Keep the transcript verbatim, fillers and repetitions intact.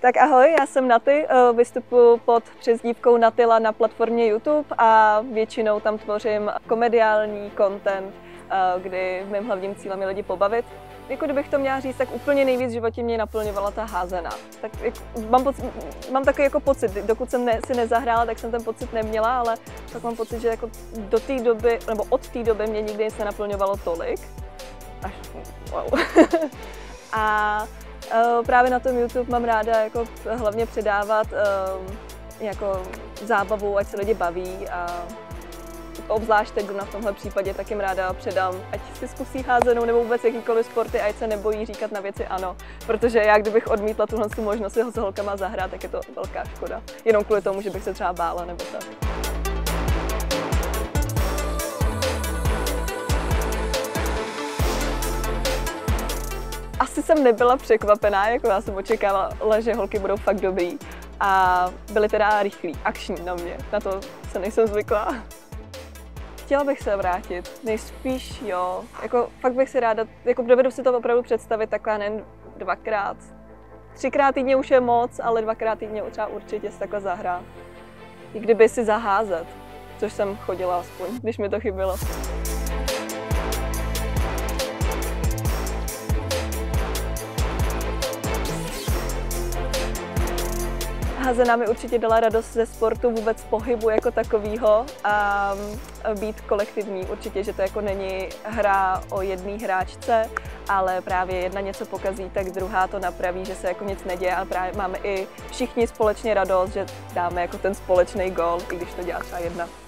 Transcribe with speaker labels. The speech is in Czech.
Speaker 1: Tak ahoj, já jsem Naty, vystupuji pod přezdívkou Natyla na platformě YouTube a většinou tam tvořím komediální content, kdy mým hlavním cílem je lidi pobavit. Jako kdybych to měla říct, tak úplně nejvíc v životě mě naplňovala ta házená. Tak jako, mám, pocit, mám takový jako pocit, dokud jsem ne, si nezahrála, tak jsem ten pocit neměla, ale tak mám pocit, že jako do té doby, nebo od té doby mě nikdy nic nenaplňovalo tolik. Až wow. A uh, právě na tom YouTube mám ráda jako hlavně předávat uh, jako zábavu, ať se lidi baví a obzvlášť teď na tomhle případě tak jim ráda předám, ať si zkusí házenou nebo vůbec jakýkoliv sporty, ať se nebojí říkat na věci ano, protože já kdybych odmítla tuhle možnost si ho s holkama zahrát, tak je to velká škoda. Jenom kvůli tomu, že bych se třeba bála nebo tak. Asi jsem nebyla překvapená, jako já jsem očekávala, že holky budou fakt dobrý a byly teda rychlí, akční na mě, na to se nejsem zvyklá. Chtěla bych se vrátit, nejspíš jo, jako fakt bych si ráda, jako dovedu si to opravdu představit takhle nejen dvakrát. Třikrát týdně už je moc, ale dvakrát týdně třeba určitě si takhle zahrát. I kdyby si zaházet, což jsem chodila aspoň, když mi to chybělo. Házená mi určitě dala radost ze sportu, vůbec z pohybu jako takového a být kolektivní. Určitě, že to jako není hra o jedné hráčce, ale právě jedna něco pokazí, tak druhá to napraví, že se jako nic neděje a právě máme i všichni společně radost, že dáme jako ten společný gól, i když to dělá třeba jedna.